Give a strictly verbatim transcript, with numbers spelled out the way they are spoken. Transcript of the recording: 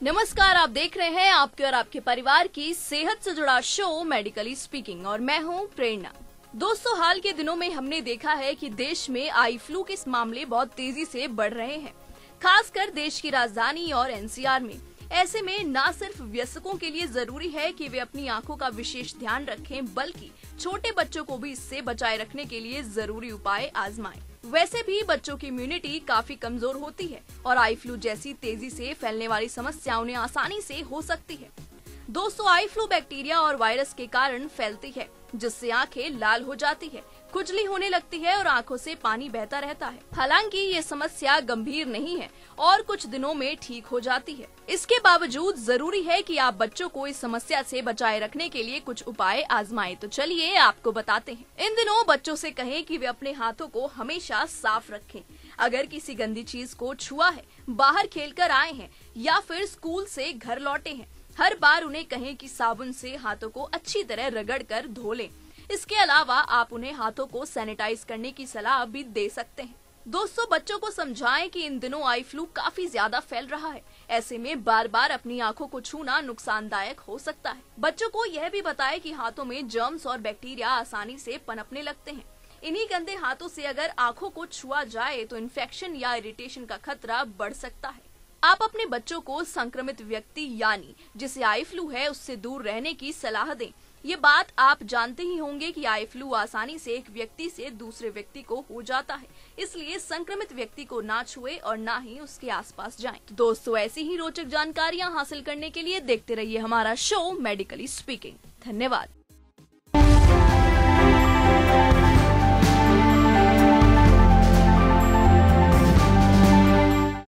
नमस्कार, आप देख रहे हैं आपके और आपके परिवार की सेहत से जुड़ा शो मेडिकली स्पीकिंग और मैं हूं प्रेरणा। दोस्तों, हाल के दिनों में हमने देखा है कि देश में आई फ्लू के मामले बहुत तेजी से बढ़ रहे हैं, खासकर देश की राजधानी और एन सी आर में। ऐसे में न सिर्फ वयस्कों के लिए जरूरी है कि वे अपनी आंखों का विशेष ध्यान रखें, बल्कि छोटे बच्चों को भी इससे बचाए रखने के लिए जरूरी उपाय आजमाएं। वैसे भी बच्चों की इम्यूनिटी काफी कमजोर होती है और आई फ्लू जैसी तेजी से फैलने वाली समस्या उन्हें आसानी से हो सकती है। दोस्तों, आई फ्लू बैक्टीरिया और वायरस के कारण फैलती है, जिससे आंखें लाल हो जाती है, खुजली होने लगती है और आंखों से पानी बहता रहता है। हालांकि ये समस्या गंभीर नहीं है और कुछ दिनों में ठीक हो जाती है। इसके बावजूद जरूरी है कि आप बच्चों को इस समस्या से बचाए रखने के लिए कुछ उपाय आजमाएं। तो चलिए आपको बताते हैं। इन दिनों बच्चों से कहें कि वे अपने हाथों को हमेशा साफ रखें। अगर किसी गंदी चीज को छुआ है, बाहर खेल कर आए हैं या फिर स्कूल से घर लौटे हैं, हर बार उन्हें कहें कि साबुन से हाथों को अच्छी तरह रगड़ कर धो लें। इसके अलावा आप उन्हें हाथों को सैनिटाइज करने की सलाह भी दे सकते हैं। दोस्तों, बच्चों को समझाएं कि इन दिनों आई फ्लू काफी ज्यादा फैल रहा है। ऐसे में बार बार अपनी आंखों को छूना नुकसानदायक हो सकता है। बच्चों को यह भी बताएं कि हाथों में जर्म्स और बैक्टीरिया आसानी से पनपने लगते हैं। इन्हीं गंदे हाथों से अगर आंखों को छुआ जाए तो इन्फेक्शन या इरिटेशन का खतरा बढ़ सकता है। आप अपने बच्चों को संक्रमित व्यक्ति यानी जिसे आई फ्लू है उससे दूर रहने की सलाह दें। ये बात आप जानते ही होंगे कि आई फ्लू आसानी से एक व्यक्ति से दूसरे व्यक्ति को हो जाता है, इसलिए संक्रमित व्यक्ति को ना छुए और ना ही उसके आसपास जाएं। तो दोस्तों, ऐसी ही रोचक जानकारियां हासिल करने के लिए देखते रहिए हमारा शो मेडिकली स्पीकिंग। धन्यवाद।